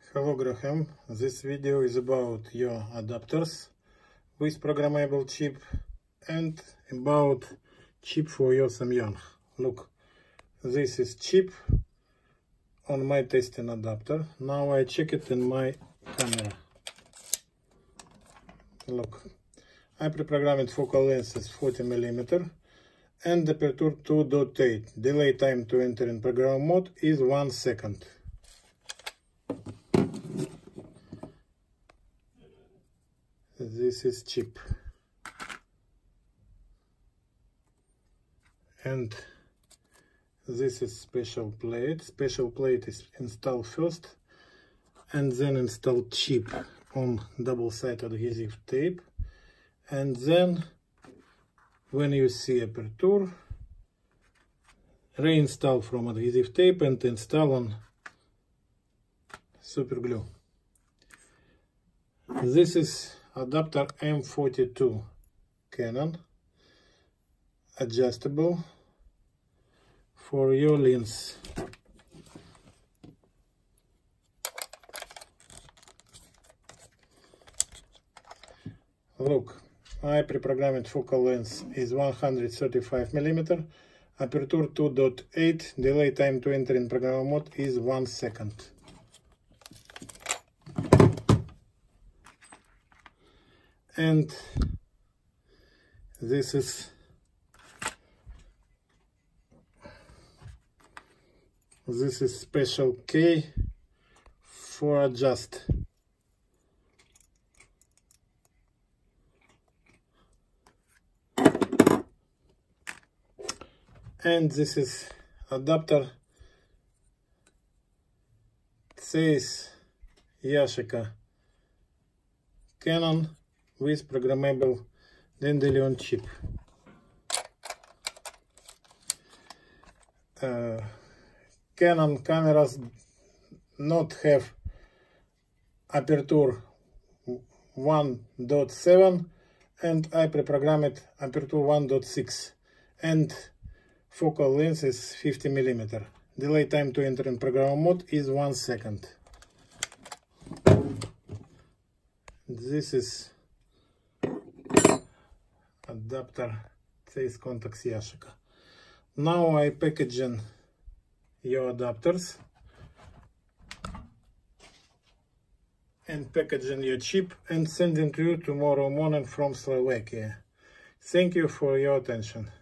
Hello Graham, this video is about your adapters with programmable chip and about chip for your Samyang. Look, this is chip on my testing adapter. Now I check it in my camera. Look, I pre-programmed focal length is 40mm and aperture 2.8. Delay time to enter in program mode is 1 second. This is chip, and this is special plate. Special plate is installed first and then install chip on double-sided adhesive tape, and then when you see aperture, reinstall from adhesive tape and install on super glue. This is adapter M42 Canon, adjustable for your lens. Look, I pre-programmed focal length is 135mm, aperture 2.8, delay time to enter in program mode is 1 second. And this is special key for adjust. And this is adapter, it says Yashica Canon with programmable Dandelion chip. Canon cameras not have aperture 1.7 and I pre-programmed aperture 1.6 and focal length is 50mm. Delay time to enter in program mode is 1 second. This is adapter, says Contax Yashica. Now I packaging your adapters and packaging your chip and sending to you tomorrow morning from Slovakia. Thank you for your attention.